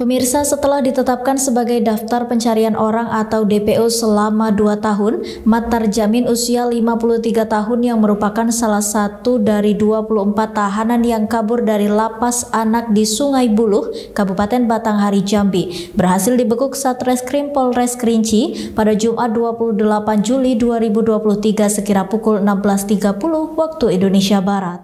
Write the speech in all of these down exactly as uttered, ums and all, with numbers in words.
Pemirsa, setelah ditetapkan sebagai daftar pencarian orang atau D P O selama dua tahun, Mat Tarjamin usia lima puluh tiga tahun yang merupakan salah satu dari dua puluh empat tahanan yang kabur dari lapas anak di Sungai Buluh, Kabupaten Batanghari, Jambi, berhasil dibekuk Satreskrim Polres Kerinci pada Jumat dua puluh delapan Juli dua ribu dua puluh tiga sekira pukul enam belas tiga puluh waktu Indonesia Barat.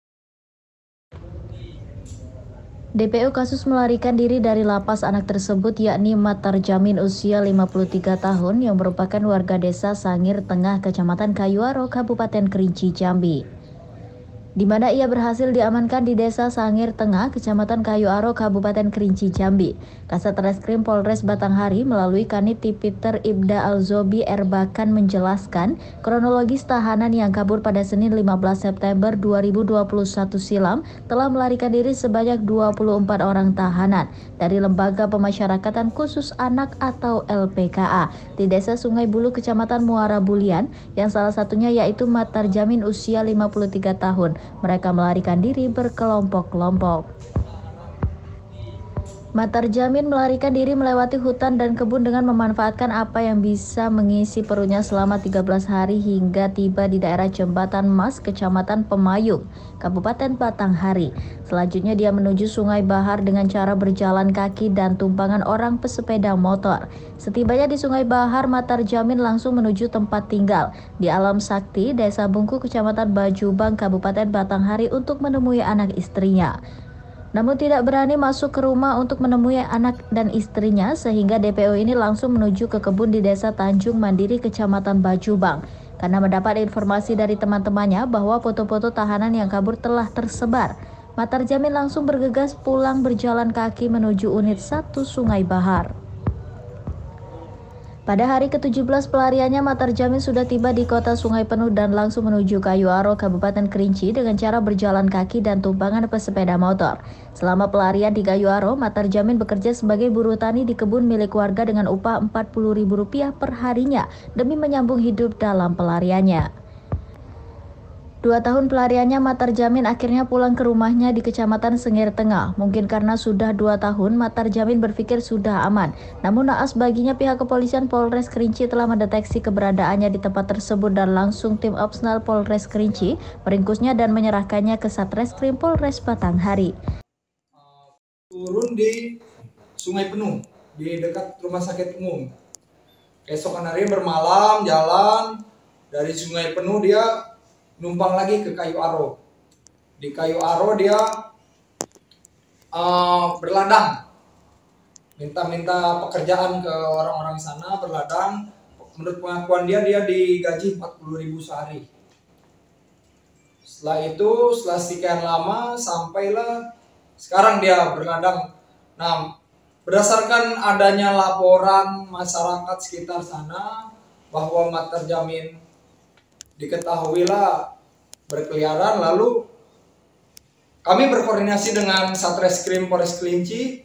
D P O kasus melarikan diri dari lapas anak tersebut yakni Mat Tarjamin usia lima puluh tiga tahun yang merupakan warga desa Sangir Tengah, Kecamatan Kayuaro, Kabupaten Kerinci, Jambi, di mana ia berhasil diamankan di desa Sangir Tengah, Kecamatan Kayuaro, Kabupaten Kerinci, Jambi. Kasat Reskrim Polres Batanghari melalui Kanit Tipiter Ibda Alzobi Erbakan menjelaskan kronologis tahanan yang kabur pada Senin lima belas September dua ribu dua puluh satu silam telah melarikan diri sebanyak dua puluh empat orang tahanan dari Lembaga Pemasyarakatan Khusus Anak atau L P K A di Desa Sungai Buluh, Kecamatan Muara Bulian, yang salah satunya yaitu Mat Tarjamin usia lima puluh tiga tahun. Mereka melarikan diri berkelompok-kelompok. Mat Tarjamin melarikan diri melewati hutan dan kebun dengan memanfaatkan apa yang bisa mengisi perutnya selama tiga belas hari hingga tiba di daerah Jembatan Mas, Kecamatan Pemayung, Kabupaten Batanghari. Selanjutnya dia menuju Sungai Bahar dengan cara berjalan kaki dan tumpangan orang pesepeda motor. Setibanya di Sungai Bahar, Mat Tarjamin langsung menuju tempat tinggal di Alam Sakti, Desa Bungku, Kecamatan Bajubang, Kabupaten Batanghari untuk menemui anak istrinya. Namun tidak berani masuk ke rumah untuk menemui anak dan istrinya, sehingga D P O ini langsung menuju ke kebun di Desa Tanjung Mandiri, Kecamatan Bajubang, karena mendapat informasi dari teman-temannya bahwa foto-foto tahanan yang kabur telah tersebar. Mat Tarjamin langsung bergegas pulang berjalan kaki menuju unit satu Sungai Bahar. Pada hari ke tujuh belas pelariannya, Mat Tarjamin sudah tiba di kota Sungai Penuh dan langsung menuju Kayuaro, Kabupaten Kerinci dengan cara berjalan kaki dan tumpangan pesepeda motor. Selama pelarian di Kayuaro, Mat Tarjamin bekerja sebagai buruh tani di kebun milik warga dengan upah empat puluh ribu rupiah per harinya demi menyambung hidup dalam pelariannya. Dua tahun pelariannya, Mat Tarjamin akhirnya pulang ke rumahnya di Kecamatan Sengir Tengah. Mungkin karena sudah dua tahun, Mat Tarjamin berpikir sudah aman. Namun naas baginya pihak kepolisian Polres Kerinci telah mendeteksi keberadaannya di tempat tersebut dan langsung tim Opsnal Polres Kerinci meringkusnya dan menyerahkannya ke Satreskrim Polres Batanghari. Turun di Sungai Penuh, di dekat rumah sakit umum. Keesokan hari bermalam, jalan dari Sungai Penuh dia numpang lagi ke Kayuaro. Di Kayuaro dia uh, berladang, minta-minta pekerjaan ke orang-orang sana, berladang. Menurut pengakuan dia, dia digaji empat puluh ribu sehari. Setelah itu, setelah sekian lama, sampailah sekarang dia berladang. Nah, berdasarkan adanya laporan masyarakat sekitar sana bahwa Mat Tarjamin diketahuilah berkeliaran, lalu kami berkoordinasi dengan Satreskrim Polres Kerinci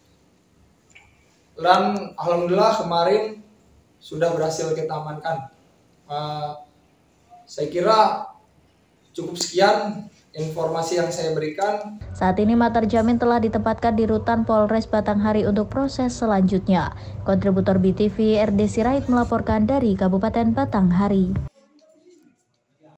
dan alhamdulillah kemarin sudah berhasil kita amankan. Uh, saya kira cukup sekian informasi yang saya berikan. Saat ini Mat Tarjamin telah ditempatkan di Rutan Polres Batanghari untuk proses selanjutnya. Kontributor B T V R D Sirait melaporkan dari Kabupaten Batanghari.